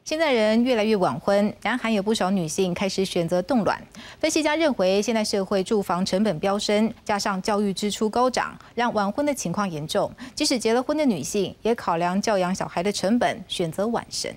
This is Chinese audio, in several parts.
现在人越来越晚婚，南韩有不少女性开始选择冻卵。分析家认为，现代社会住房成本飙升，加上教育支出高涨，让晚婚的情况严重。即使结了婚的女性，也考量教养小孩的成本，选择晚生。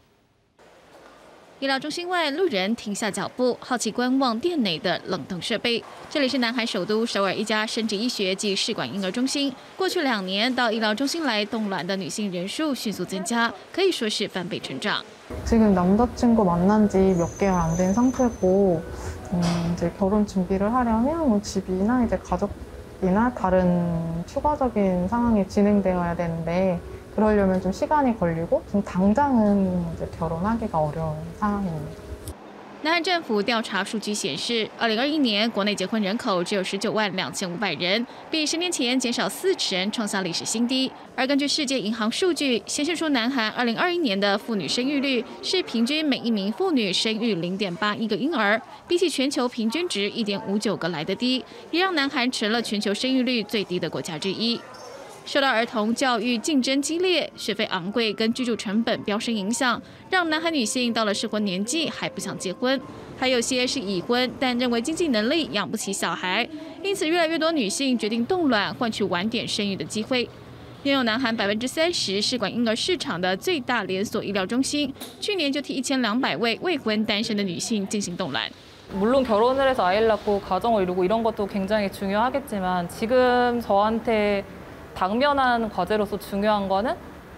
医疗中心外，路人停下脚步，好奇观望店内的冷冻设备。这里是南韩首都首尔一家生殖医学及试管婴儿中心。过去2年，到医疗中心来冻卵的女性人数迅速增加，可以说是翻倍成长。 지금 남자친구 만난 지 몇 개월 안 된 상태고 이제 결혼 준비를 하려면 뭐 집이나 이제 가족이나 다른 추가적인 상황이 진행되어야 되는데 그러려면 좀 시간이 걸리고 지금 당장은 이제 결혼하기가 어려운 상황입니다. 南韩政府调查数据显示，2021年国内结婚人口只有19万2500人，比10年前减少40%，创下历史新低。而根据世界银行数据显示出，南韩2021年的妇女生育率是平均每1名妇女生育0.81个婴儿，比起全球平均值1.59个来得低，也让南韩成了全球生育率最低的国家之一。 受到儿童教育竞争激烈、学费昂贵跟居住成本飙升影响，让南韩女性到了适婚年纪还不想结婚，还有些是已婚但认为经济能力养不起小孩，因此越来越多女性决定冻卵换取晚点生育的机会。拥有南韩30%试管婴儿市场的最大连锁医疗中心，去年就替1200位未婚单身的女性进行冻卵。 물론 결혼을 해서 아이를 낳고 가정을 이루고 이런 것도 굉장히 중요하겠지만 지금 저한테 당면한 과제로서 중요한 거는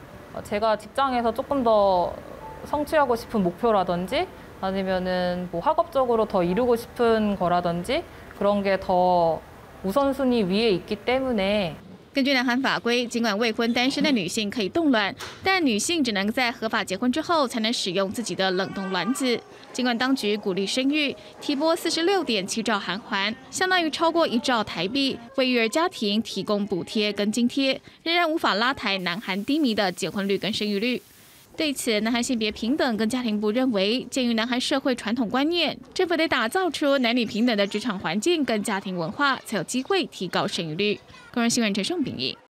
제가 직장에서 조금 더 성취하고 싶은 목표라든지 아니면은 뭐 학업적으로 더 이루고 싶은 거라든지 그런 게 더 우선순위 위에 있기 때문에 根据南韩法规，尽管未婚单身的女性可以冻卵，但女性只能在合法结婚之后才能使用自己的冷冻卵子。尽管当局鼓励生育，提拨46.7兆韩元，相当于超过1兆台币，为育儿家庭提供补贴跟津贴，仍然无法拉抬南韩低迷的结婚率跟生育率。 对此，南韩性别平等跟家庭部认为，鉴于南韩社会传统观念，政府得打造出男女平等的职场环境跟家庭文化，才有机会提高生育率。工人新闻陈胜秉义。